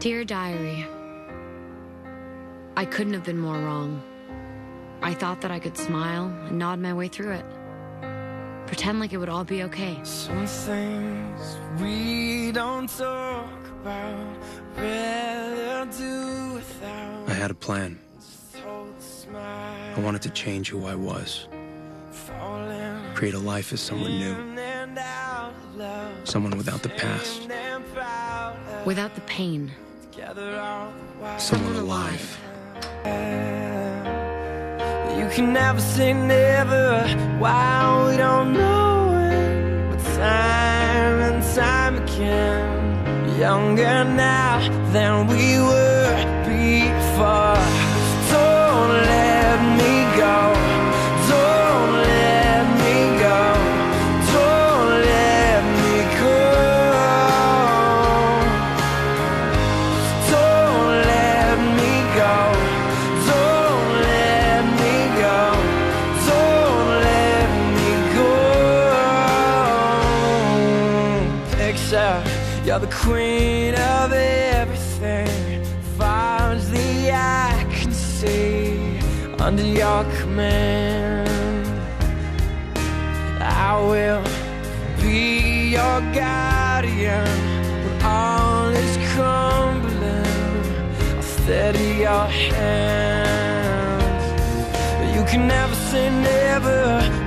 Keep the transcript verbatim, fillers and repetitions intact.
Dear Diary, I couldn't have been more wrong. I thought that I could smile and nod my way through it. Pretend like it would all be okay. Some things we don't talk about, rather do without. I had a plan. I wanted to change who I was. Create a life as someone new. Someone without the past. Without the pain. Someone alive. You can never say never. Why we don't know it, but time and time again, younger now than we were before. Don't let me go. Don't let me go. Don't let me go. Don't let me go. Don't let me go. Don't let me go. Picture you're the queen of everything, far as the eye can see. Under your command, I will be your guardian. When all is crumbling, I'll steady your hand. You can never say never.